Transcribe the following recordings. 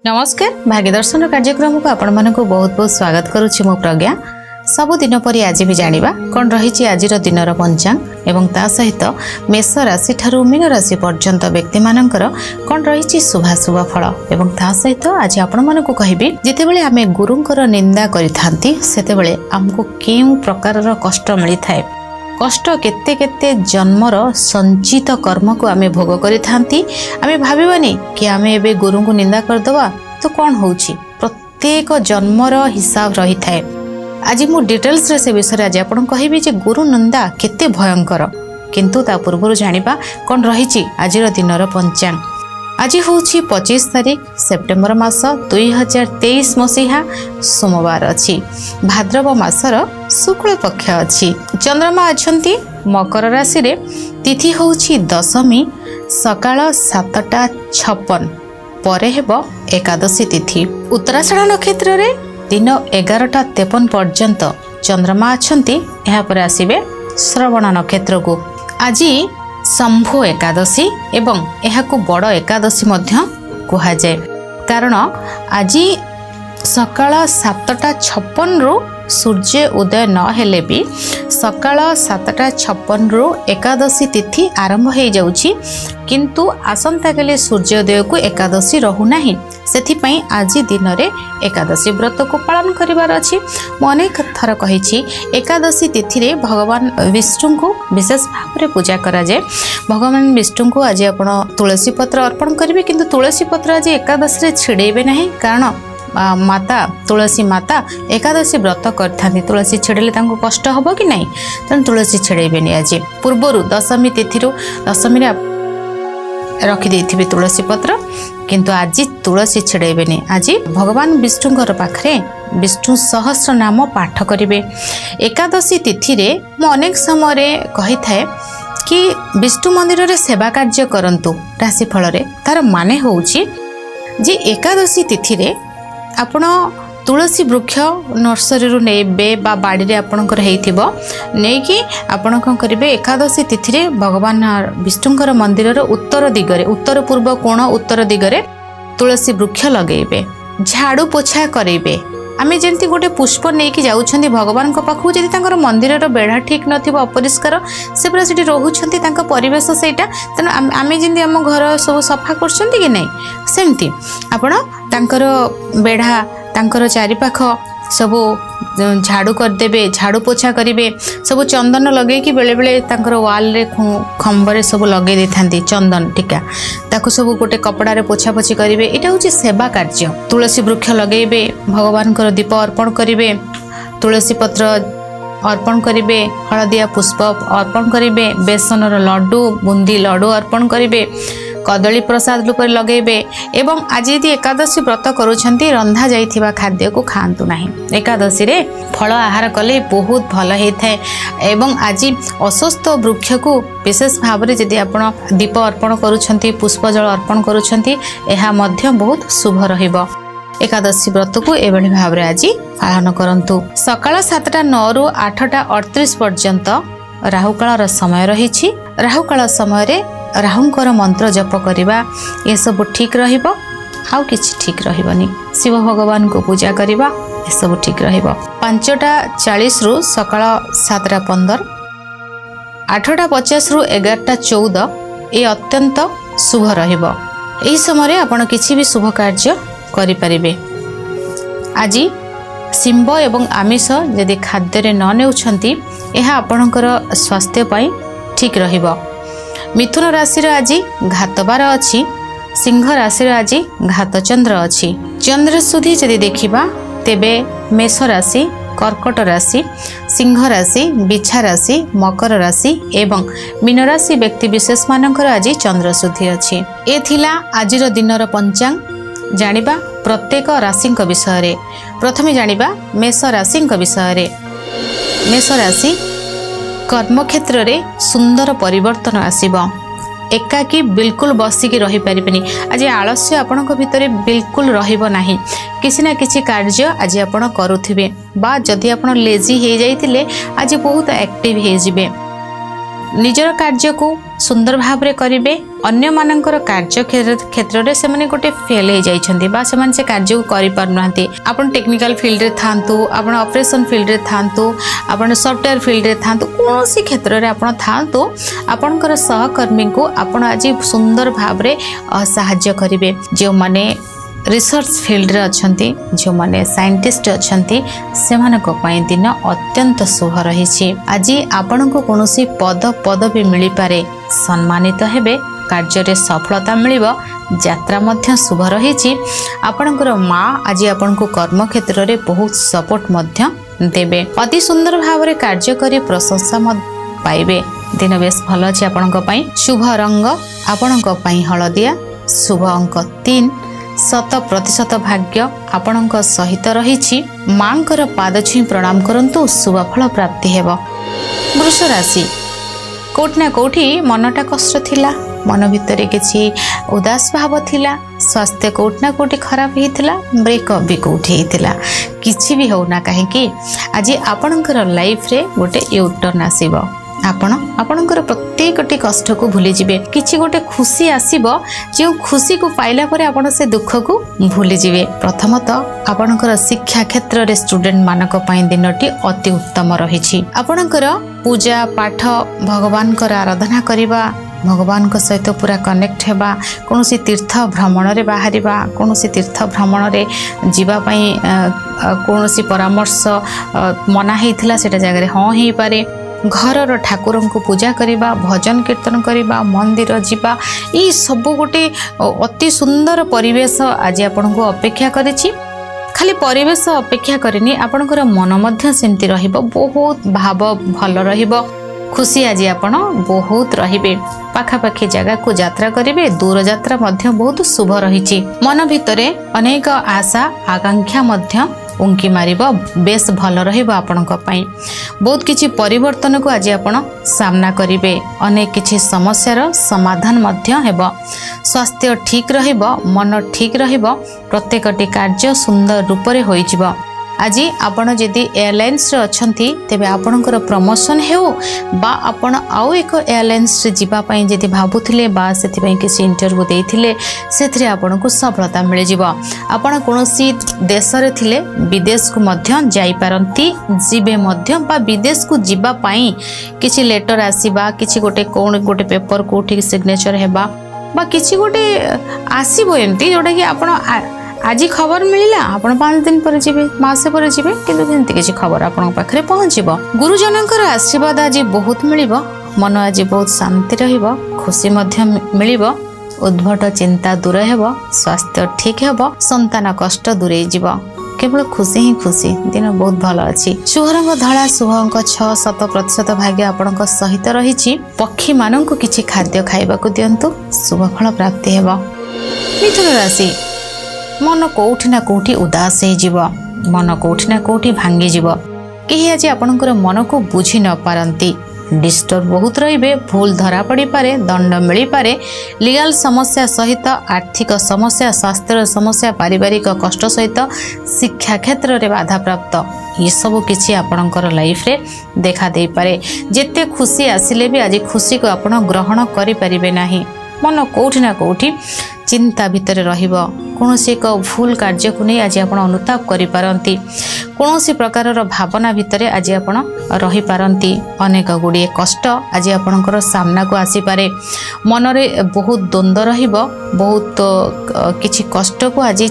नमस्कार भाग्यदर्शन कार्यक्रम को आपण मानक बहुत बहुत स्वागत करुच्ची मो प्रज्ञा। सबुदिन परी आज भी जानिबा कौन रही आज दिनर पंचांग एवं ता सहित मेष राशि ठारू मीन राशि पर्यंत व्यक्ति मानकर कौन रही शुभाशुभ फल एवं ता सहित आज आपण मानक कहबी जितेबेले आमे गुरुंकर निंदा करिथांती सेतेबेले हमको केउ प्रकारर कष्ट मिली थाए। कष्ट केते केते जन्मर संचित कर्म को आमे भोग करिथांती। आमे भाबिबानी कि आमे एबे गुरु को निंदा करदवा तो कौन होउची, प्रत्येक जन्मर हिसाब रही थाए। आज मु डिटेल्स रे से विषय आज आपण कहबी जे गुरु निंदा केते भयंकर, किंतु ता पूर्व जानिबा कौन रही आजिर दिनर पंचांग। आज होउची 25 तारीख सेप्टेम्बर मास 2023 मसीहा सोमवार अछि। भाद्रव मासर शुक्ल पक्ष अछि। चंद्रमा अछंती मकर राशि रे। तिथि होउची दशमी सकाळ 7:56 परे हेबो एकादशी तिथि। उत्तराषाढ़ नक्षत्र रे दिन 11:53 पर्यंत चंद्रमा अछंती। एहा पर आसीबे श्रवण नक्षत्र को। आज शंभु एकादशी एवं एहाकु बड़ एकादशी मध्य कुहा जाए, कारण आज सकाळ 7:56 रु सूर्य उदय न हेले भी सकाळ 7:56 रु एकादशी तिथि आरंभ हो जाउछि, किंतु आसंता काली सूर्योदय को एकादशी रहू नाही। सेथिपई आज दिन रे एकादशी व्रत को पालन करिवार अछि। मु अनेक थर कहिछि एकादशी तिथि रे भगवान विष्णु को विशेष भाव रे पूजा करा जाए। भगवान विष्णु को आज आपण तुलसी पत्र अर्पण करिवे, किंतु तुलसी पत्र आज एकादशी रे छिड़ेबे नाही, कारण माता तुलसी माता एकादशी व्रत करथांती। तुलसी छिड़ेले तांको कष्ट हबो कि नाही, तन तुलसी छिड़ेबेनी। आज पूर्वरु दशमी तिथि दशमी रे रखी देथिबे तुलसी पत्र, किंतु आज तुलसी छिड़ेबेनी। आज भगवान विष्णुଙ୍କର पाखरे विष्णु सहस्र नाम पाठ करिवे। एकादशी तिथि रे मु अनेक समय रे कहि थाए कि विष्णु मंदिर रे सेवा कार्य करंतु। राशिफल रे तार माने होउची जे एकादशी तिथि रे आपण तुलसी वृक्ष नर्सरी रु नेबे बा बाड़ी रे आपणकर हेइथिबो नेकी आपण कोन करिवे एकादशी तिथि रे भगवान विष्णुଙ୍କର मंदिर रो उत्तर दिगरे उत्तर पूर्व कोण उत्तर दिगरे तुलसी वृक्ष लगेइबे। झाड़ू पोछा करेइबे। आमे जेंति गोटे पुष्प नेकी जाउछंती भगवान को पाखु, जदि तांकर मंदिर रो बेढ़ा ठीक नथिबो अपरिष्कार से पूरा सेठी रहुछंती तांका परिवेश सेटा, तन आमे जेंति हम घर सब सफा करछंती कि नै सेमती आपण तांकर बेढ़ा तांकर चारि पाख सब झाड़ू करदेबे, झाड़ू पोछा करेंगे। सब चंदन लगे कि बेले बेले तांकर वाल रे खंबरे सब लगे दे थांती चंदन टीका, ताको सब गोटे कपड़ा रे पोछा पोछी करेंगे। एटा होची सेवा कार्य। तुलसी वृक्ष लगेबे, भगवान को दीप अर्पण करेंगे, तुलसी पत्र अर्पण करेंगे, हलदिया पुष्प अर्पण करेंगे, बेसन लड्डू बुंदी लड्डू अर्पण करेंगे, कदली प्रसाद रूप लगेबे। एवं आज यदि एकादशी व्रत करूछंती रंधा जाइथिबा खाद्य को खांतु नाही। एकादशी रे फल आहार कले बहुत भल होई थाए। एवं आज अस्वस्थ वृक्ष को विशेष भाव रे यदि आपण दीप अर्पण करूछंती, पुष्प जल अर्पण करूछंती, एहा मध्य बहुत शुभ रहिबो। एकादशी व्रत को एभली भाव रे आज पालन करंतु। सकाळ 7:09 रु 8:38 पर्यंत राहुकाल समय रहिछि। राहुकाल समय रे राहुंकर मंत्र जप करिबा ये सब ठीक रहिबो, आउ किछि ठीक रहिबनी। शिव भगवान को पूजा करिबा ये सब ठीक रहिबो। 5:40 रु सकाळ 7:15, 8:50 रु 11:14 ये अत्यंत शुभ रहिबो। एही समय रे आपण किछि भी शुभ कार्य करि परिबे। आज सिंब एवं आमिष यदि खाद्य रे न नेउछंती एहा आपणकर स्वास्थ्य पई ठीक रहिबो। मिथुन राशि रे आज घातबार अछि। सिंह राशि रे आज घात चंद्र अछि। चंद्र सुधी यदि देखिबा तेबे मेष राशि, कर्कट राशि, सिंह राशि, बिछा राशि, मकर राशि एवं मीन राशि व्यक्ति विशेष मानकर आज चंद्र सुधी अछि। ए थिला आजिर दिनर पंचांग। जानिबा प्रत्येक राशिंक विषय रे। प्रथमे जानिबा मेष राशिंक विषय रे। मेष राशि कर्म क्षेत्र रे सुंदर परिवर्तन आसीबो। एकाकी बिल्कुल बसिकी रही पारिबेनी। आज आलस्य आपणक भितरे बिल्कुल रहिबो नाही। किसी ना किसी कार्य आज आपण करूथिबे, बा जदि आपण लेजी हे जाइतिले आज बहुत एक्टिव हे जिबे। निजर कार्य को सुंदर भाव में करेंगे अन्य मानकर कार्य क्षेत्र में से गोटे फेल हो जाइछन्ति बा से कार्य को करि पारनांती आपण टेक्निकल फील्ड रे थांतु आपण ऑपरेशन फील्ड रे थांतु आपण सॉफ्टवेयर फील्ड रे थांतु कोनोसी क्षेत्र रे आपण थांतु आपणकर सहकर्मी को आपण आज सुंदर भाव में सहाय्य करिवे जो माने रिसर्च फील्ड रे अछंती जो माने साइंटिस्ट अछंती सेमानक पई दिन अत्यंत शुभ रही। आज आपण को कोनोसी पद पदवी मिली पारे सम्मानित हेबे कार्य रे सफलता मिलिबो यात्रा मध्य शुभ रही। आपणकर माँ आज आपण को कर्म क्षेत्र रे बहुत सपोर्ट मध्य देबे अति सुंदर भाव में कार्य करी प्रशंसा पाइबे दिन बेस भल अछि आपणक पई शुभ रंग आपणक पई हळदिया शुभ अंक 3 100% भाग्य आपणक सहित रही। मांकर पाद छुई प्रणाम करंतु शुभ फल प्राप्ति हेबो। वृष राशि कोठना कोठी मनटा कष्ट थिला मन भितर किसी उदास भाव थिला स्वास्थ्य कोठना कोठी खराब हितला ब्रेकअप भी कोठी हितला किछि भी होना काहे कि आज आपणकर लाइफ रे गोटे यूटर्न आसीबो आपणकर प्रत्येकटी कष्ट को भूली जिवे किछि गोटे खुशी आसीबो जो खुशी को पाइला परे आपण से दुख को भूली जिवे। प्रथमतः आपणकर शिक्षा क्षेत्र रे स्टूडेंट मानक पई दिनटी अति उत्तम रहिछि। आपणकर पूजा पाठ भगवान कर आराधना करिबा भगवान को सहित पूरा कनेक्ट हेबा कोनोसी तीर्थ भ्रमण रे बाहरिबा कोनोसी तीर्थ भ्रमण रे जीवा पई कोनोसी परामर्श मना हेइथिला सेटा जगह रे हां हेइ पारे घर ठाकुर को पूजा करवा भजन कीर्तन करवा मंदिर जीवा ये सब गोटे अति सुंदर परिवेश आज आपण को अपेक्षा करिछि। खाली परिवेश अपेक्षा करनी आपणकर मन मध्य सेमती रहिबो बहुत भाव भल रहिबो खुशी आज आपण बहुत रहिबे पाखापाखी जगह को यात्रा करेंगे दूर यात्रा मध्य बहुत शुभ रही। मन भितरे अनेक आशा आकांक्षा मध्य उंकी मारिबो बेस भल रहिबो आपणक पई बहुत किछि परिवर्तन को आज आपण सामना करिवे अनेक किछि समस्यार समाधान मध्य हेबो स्वास्थ्य ठीक रहिबो मन ठीक रहिबो प्रत्येकटी कार्य सुंदर रूप रे होई जिवो। आज आपण जदि एयरलाइंस रे अछंती तेबे आपणकर प्रमोशन हेउ बा आपण आउ एक एयरलाइंस रे जिबा पई जदि भाबुथिले बा सेति पई किछि इंटरव्यू देइथिले सेथरे आपण को सफलता मिले जिवो। आपण कोनोसी देश रे थिले विदेश को मध्य जाई पारंती जिबे मध्य बा विदेश को जिबा पई किछि लेटर आसीबा किछि गोटे कोन गोटे पेपर कोठी सिग्नेचर हेबा बा किछि गोटे आसीबो एंती जोटा कि आपण आज खबर मिलला आपण 5 दिन पर जीवे मासे पर जीवे किंतु सेंती किछि खबर आपण पाखरे पहुंचीबो। गुरुजनकर आशीर्वाद आज बहुत मिलिबो मन आज बहुत शांति रहिबो खुशी मध्य मिलिबो उद्भट चिंता दूर हेबो स्वास्थ्य ठीक हेबो संतान कष्ट दूरे जीवो केवल खुशी ही खुशी दिन बहुत भल अछि। शुभ रंग धला शुभ अंक 6 100% भाग्य आपणक सहित रहिछि। पक्षी माननकु किछि खाद्य खाइबाकू दियंतु शुभ फल प्राप्ति हेबो। मिथुन राशि मन कोठी ना कोठी उदास हो जीव मन कोठी ना कोठी भांगी जीव कहीं आज आपणकर मन को बुझी न पारंती डिस्टर्ब बहुत रहिबे भूल धरा पड़ी पारे दंड मिली पारे लीगल समस्या सहित आर्थिक समस्या स्वास्थ्य समस्या पारिवारिक कष्ट सहित शिक्षा क्षेत्र में बाधा प्राप्त ये सब किसी आपणकर लाइफ रे देखा दे पारे जेते खुशी आसिले भी आज खुशी को आपण ग्रहण करि परिबे नाही मन कोठी ना कोठी चिंता भितर रहिबो कोनोसी एक भूल कार्य को नहीं आज आपण अनुताप करि पारंती कोनोसी प्रकार भावना भितर आज आपण रही पारंती अनेक गुड़िए कष्ट आज आपणकर सामना को आसी पारे मन रे बहुत द्वंद्व रहिबो बहुत किछि कष्ट को आज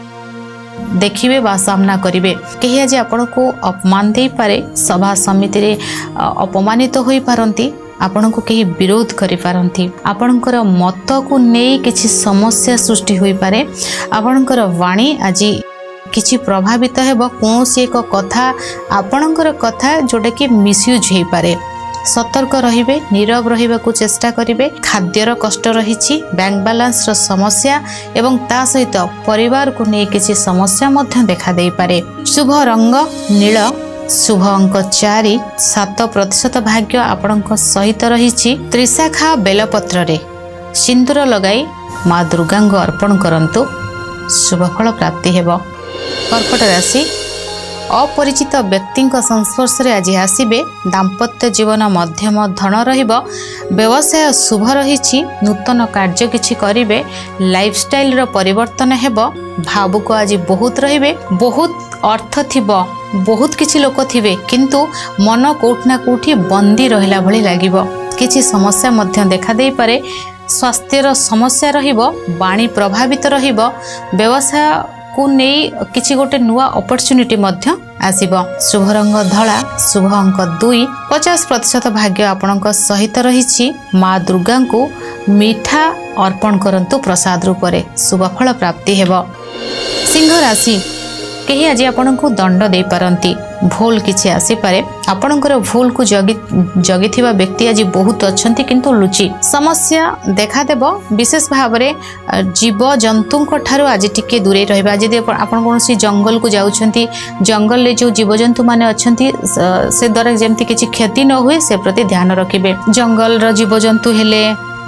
देखिबे बा सामना करिवे कहीं आज आपण को अपमान दे पारे सभा समिति रे अपमानित होई पारंती आपण को कहीं विरोध करि पारंती आपणकर मत को नहीं किछि समस्या सृष्टि होई पारे आपणकर वाणी आज किछि प्रभावित हेबो कोनोसी एक कथा आपणकर कथा जोटा कि मिसयूज होई पारे सतर्क रहिबे नीरव रहिबा को चेष्टा करिवे खाद्यर कष्ट रहिछि बैंक बैलेंस रो समस्या एवं ता सहित परिवार को नहीं किछि समस्या मध्य देखा दे पारे। शुभ रंग नील शुभ अंक 4 7% भाग्य आपणक सहित रहिछि। त्रिशाखा बेलपत्र रे सिंदूर लगाई माँ दुर्गा को अर्पण करंतु शुभ फल प्राप्ति हेबो। कर्कट राशि अपरिचित व्यक्ति संस्पर्श रे आज आसबे। दाम्पत्य जीवन मध्यम धन रहिबो। व्यवसाय शुभ रही। नूतन कार्य किछि करिवे। लाइफस्टाइल रो परिवर्तन हेबो। भावुक आज बहुत रहिबे। बहुत अर्थ थिबो। बहुत किछि लोक थिबे किंतु मन कोठना कोठी बंदी रहिला भली लागिबो। किछि समस्या मध्य देखा देई पारे। स्वास्थ्यर समस्या रहिबो। वाणी प्रभावित रहिबो। व्यवसाय को नहीं किछि गोटे नुआ अपॉर्चुनिटी मध्य आसीबो। शुभ रंग धला। शुभ अंक 2। 50% भाग्य आपणक सहित रही। माँ दुर्गा को मीठा अर्पण करंतु प्रसाद रूप में। शुभ फल प्राप्ति हेबो। सिंह राशि कहीं आज आपण को दंड दे पारंती। भूल किछि आसी पारे। आपणकर भूल को जगी थिबा व्यक्ति आज बहुत अच्छंती किंतु लुचि समस्या देखा देबो। विशेष भाव में जीव जंतु ठारू आज टिके दूरे रहबा। जदि आपण कोनोसी जंगल को जाउछंती जंगल ले जो जीव जंतु माने अच्छंती से द्वारा जेमति किछि क्षति न हुए से प्रति ध्यान रखिबे। जंगल रो जीव जंतु हेले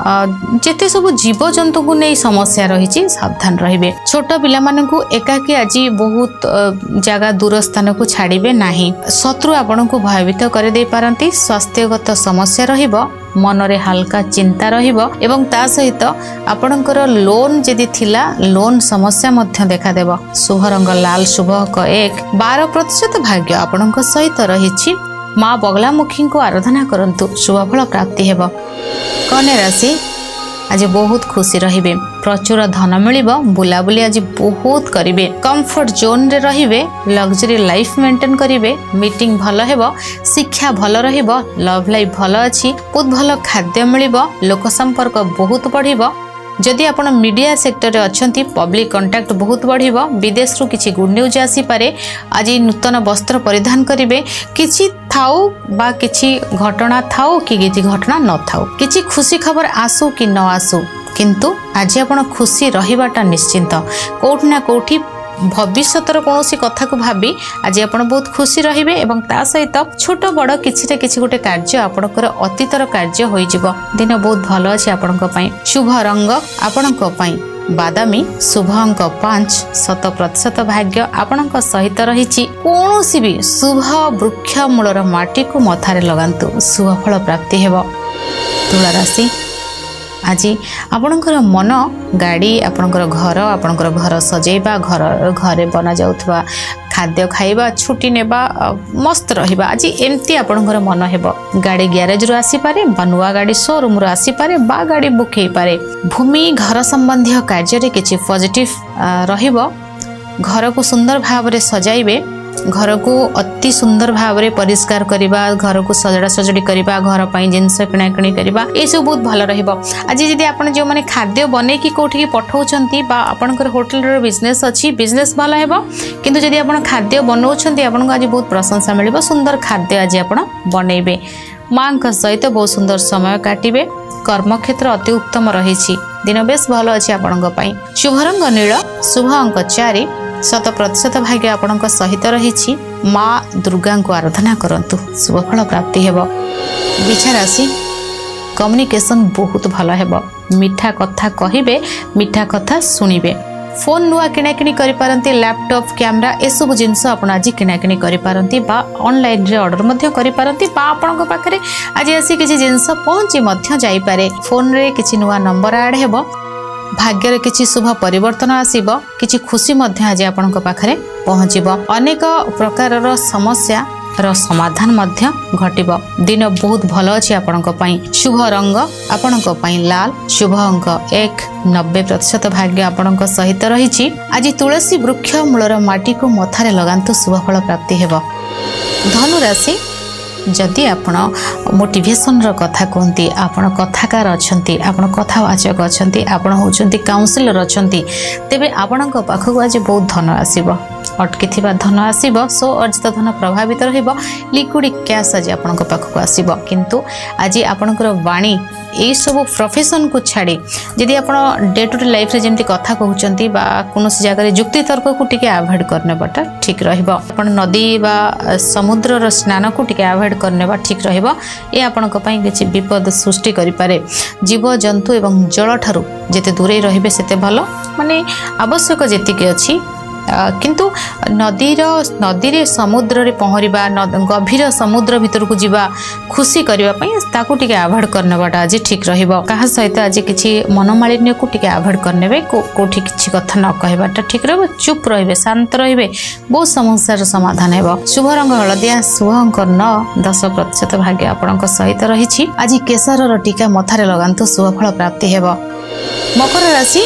जेते सब जीव जंतु को नहीं समस्या रही सावधान रहिबे। छोट पिला मानकु एकाकी आज बहुत जगह दूर स्थान को छाड़िबे नाही। शत्रु आपण को भयभीत कर दे पारंती। स्वास्थ्यगत समस्या रहिबो। मनरे हल्का चिंता रहिबो एवं ता सहित आपणकर लोन जदि थिला लोन समस्या मध्य देखा देबो। शुभ रंग लाल। शुभ अंक 1। 12% भाग्य आपणक सहित रही। माँ बगलामुखी को आराधना करंतु शुभ फल प्राप्ति हेबो। कन्या राशि आज बहुत खुशी रहिबे। प्रचुर धन मिलिबो। बुलाबुली आज बहुत करिवे। कंफर्ट जोन रे रहिबे। लग्जरी लाइफ मेंटेन करिवे। मीटिंग भल हेबो। शिक्षा भल रहिबो। लव लाइफ भल अछि। बहुत भल खाद्य मिलिबो। लोक संपर्क बहुत बढ़िबो। जदि आपण मीडिया सेक्टर रे अछंती पब्लिक कांटेक्ट बहुत बढ़िबो। विदेश रु किछि गुड न्यूज आसी पारे। आज नूतन वस्त्र परिधान करिवे। किछि थाउ बा किछि घटना थाउ कि किछि घटना न थाउ किछि खुशी खबर आसु कि न आसु किंतु आज आपण खुशी रहिबाटा निश्चिंत। कोठना कोठी भविष्यतर कौन कथा को भावी आज आप बहुत खुशी रहिबे एवं ता सहित छोट बड़ किछि किछि गोटे कार्य आपणकर अतीतर कार्य होइजिबो। दिन बहुत भल अछि आपणक पई। शुभ रंग आपणक पई बादामी। शुभ अंक 5। 100% भाग्य आपणक सहित रहिछि। कोनोसी भी शुभ वृक्ष मूलर माटी को मथारे लगांतु शुभ फल प्राप्ति हेबो। तुला राशि आज आपणकर मन गाड़ी आपणकर घर सजेबा घरे बना जाउथबा खाद्य खाइबा छुट्टी नेबा मस्त रहिबा आज एमती आपणकर मन हेबो। गाड़ी गैरेज रो आसी पारे बा नुआ गाड़ी शोरूम रो आसी पारे बा गाड़ी बुक हेई पारे। भूमि घर संबंधी कार्य रे किछि पॉजिटिव रहिबो। घर को सुंदर भाव रे सजाइबे। घर को अति सुंदर भाव में परिष्कार करवा। घर को सजड़ा सजड़ी करवा। घर पर जिनस किणाकिणी करवा ये सब बहुत भल रहिबो। आज जदि आपण जो माने खाद्य बने कि कोठी पठाउछंती बा आपणकर होटल रो बिजनेस अछि बिजनेस भल हेबो। किंतु जदि आपण खाद्य बनाउछंती आपनको आज बहुत प्रशंसा मिलिबो। सुंदर खाद्य आज आपण बनेइबे। मां का सहित बहुत सुंदर समय काटिबे। कर्मक्षेत्र अति उत्तम रहिछि। दिन बेस भल अछि आपणक पई। शुभ रंग नील। शुभ अंक 4। 100% भाग्य आपणक सहित रही। माँ दुर्गा को आराधना करंतु शुभ फल प्राप्ति हेबो। बिछा राशि कम्युनिकेशन बहुत भल हेबो। मीठा कथा कहिबे। मीठा कथा सुनिबे। फोन नुआ किणाकिणी करि पारंती। लैपटॉप कैमरा ए सब जिंस आपण आज किणाकिणी करि पारंती बा ऑनलाइन रे ऑर्डर मध्य करि पारंती बा आपणक पाखरे आज आसी किछि जिंस पहुंची मध्य जाई पारे। फोन रे किछि नुआ नंबर ऐड हेबो। भाग्य किछि शुभ परिवर्तन आसीबो। किछि खुशी मध्य आज आपणक पाखरे पहुंचीबो। अनेक प्रकारर समस्या रो समाधान मध्य घटिबो। दिन बहुत भल अछि आपणक पई। शुभ रंग आपणक पई लाल। शुभ अंक 1। 90% भाग्य आपणक सहित रहिछि। आज तुलसी वृक्ष मूलर माटी को मथारे लगांतु शुभ फल प्राप्ति हेबो। धनु राशि जदि आपण मोटिवेशन रो कथा कहती आपण कथाकार अछंती आपण कथावाचक अछंती आपण होचंती काउंसिलर अछंती तेबे आपणक पाखक आज बहुत धन आसीबो। अटकी थिबा धन आसीबो। सो अर्जित धन प्रभावित रहिबो। लिक्विड कैश आज आपणक पाखक आसीबो। किंतु आज आपणकर वाणी ए सब प्रोफेशन को छाड़ी जदि आपण डे टू डे लाइफ रे जेमती कथा कहउचंती बा कोनोसी जगह रे युक्ति तर्क को टिके अवॉइड करने बाटा ठीक रहिबो। आपण नदी बा समुद्र रो स्नान को टिके अवॉइड करने बा ठीक रहिबो। ए आपणक पई किछि विपद सृष्टि करि पारे। जीव जंतु एवं जल ठारू जेते दूरे रहिबे सेते भलो। माने आवश्यक जेतिके अछि किंतु नदी रे समुद्र रे पहरिबा गभीर समुद्र भीतर को जीवा खुशी करबा पई ताकू टिके अवॉइड करनेबाटा आज ठीक रहइबो कहा सहित आज किछि मनोमालिन्य को टिके अवॉइड करनेबे कोठी किछि कथा न कहबाटा ठीक रहबो चुप रहिबे शांत रहिबे बहुत समस्यार समाधान हेबो शुभ रंग हलदिया शुभ अंक 9 10% भाग्य आपनक सहित रहिछि आज केसरर टीका मथारे लगांतु शुभ फल प्राप्ति हेबो मकर राशि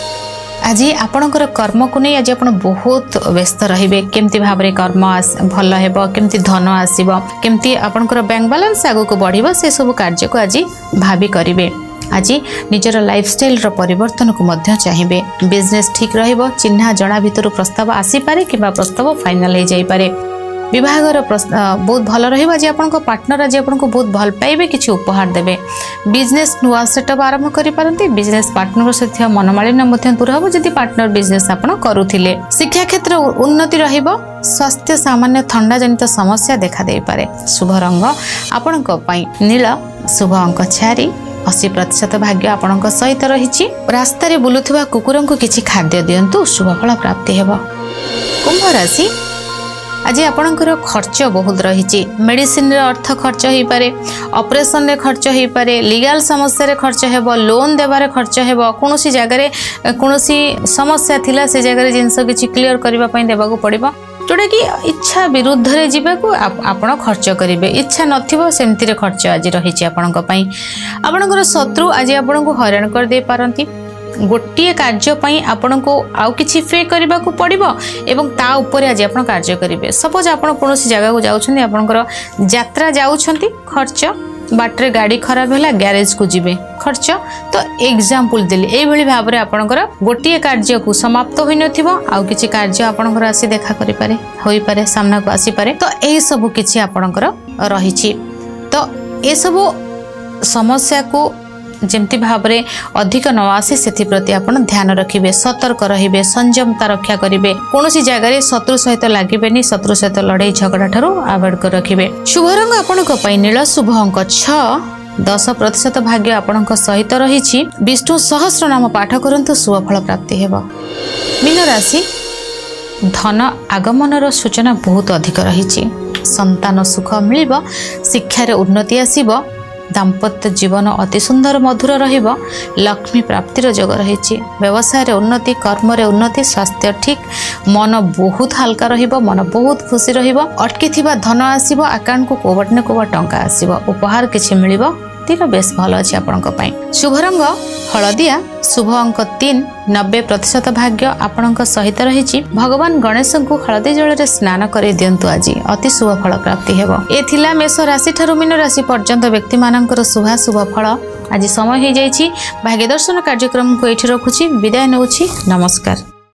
आज आपणकर कर्म को नहीं आज आप बहुत व्यस्त रहिबे केमती भाव रे कर्म भल हेबो केमती धन आसीबो केमती आपणकर बैंक बैलेंस आगु को बढ़िबो से सब कार्य को आज भाबी करिवे आज निजर लाइफस्टाइल रो परिवर्तन को मध्य चाहिए बिजनेस ठीक रहिबो चिन्हा जणा भितर प्रस्ताव आसी पारे किबा प्रस्ताव फाइनल हो जाई पारे विभागर बहुत भल रहिबा जे आपनको पार्टनर आज आपनको बहुत भल पाइबे किछि उपहार देबे बिजनेस नुआ सेटअप आरंभ करि पारंती बिजनेस पार्टनर सहित मनोमालिन्य मध्य दूर हबो जदि पार्टनर बिजनेस आपण करूथिले शिक्षा क्षेत्र उन्नति रहिबो स्वास्थ्य सामान्य ठंडा जनित समस्या देखा दे पारे शुभ रंग आपणक पई नील शुभ अंक 4 80% भाग्य आपणक सहित रहिछि रास्ता रे बुलुथुवा कुकुरन को किछि खाद्य दियंतु शुभ फल प्राप्ति हेबो कुंभ राशि आज आपणकर खर्च बहुत रही मेडिसिन अर्थ खर्च हो पारे ऑपरेशन रे खर्च हो पारे लीगल समस्या रे खर्च हेबो लोन देबारे खर्च हेबो कोनोसी जगह कोनोसी समस्या थिला से जगह जिंस किछि क्लियर करबा पई देबाको पड़िबो जोटा कि इच्छा विरुद्ध रे जीवाको आपण खर्च करिवे इच्छा नथिबो सेमति रे खर्च आज रही आपणक पई आपणकर शत्रु आज आपणको हैरान कर दे पारंती गोटे कार्य पई आपण को आउ किछि पे करबा को पड़िबो एवं ता ऊपर आज आपण कार्य करिवे सपोज आपण कोनोसी जगह को जाउछन्ती आपणकर यात्रा जाउछन्ती खर्च बाटरे गाड़ी खराब होला गैरेज को जिवे खर्च तो एग्जांपल देली एई भली भाव रे आपणकर गोटे कार्य को समाप्त होई नथिबो आउ किछि कार्य आपणकर आसी देखा करि पारे होई पारे सामना को आसी पारे तो एई सब किछि आपणकर रहिछि तो ए सब समस्या को जेमती भाव में अधिक न आसे से प्रति आपण ध्यान रखिबे सतर्क रहिबे संयमता रक्षा करिवे कोनोसी जगह शत्रु सहित लागिबेनी शत्रु सहित लड़ाई झगड़ा ठारू अवॉइड कर रखिबे शुभ रंग आपणक पई नील शुभ अंक 6 10% भाग्य आपणक सहित रहिछि विष्णु सहस्र नाम पाठ करंतु शुभ फल प्राप्ति हेबो मीन राशि धन आगमनर सूचना बहुत अधिक रहिछि संतान सुख मिलिबो शिक्षा रे उन्नति आसीबो दाम्पत्य जीवन अति सुंदर मधुर रहिबो लक्ष्मी प्राप्तिर जोग रहिछि व्यवसाय रे उन्नति कर्म रे उन्नति स्वास्थ्य ठीक मन बहुत हल्का रहिबो मन बहुत खुशी रहिबो अटकी थिबा धन आसीबो अकाउंट को कोबट ने कोबट टंका आसीबो उपहार किछि मिलिबो दिन बेस भल अछि आपणक पई शुभ रंग हलदिया शुभ अंक 3 90% भाग्य आपणक सहित रहिछि भगवान गणेश को हलदी जल रे स्नान करे दियंतु आज अति शुभ फल प्राप्ति हेबो ए थिला मेष राशि ठारू मीन राशि पर्यंत व्यक्ति मानकर शुभ फल आज समय हो जाइछि भाग्य दर्शन कार्यक्रम को एठी रखुछि विदाय नउछि नमस्कार।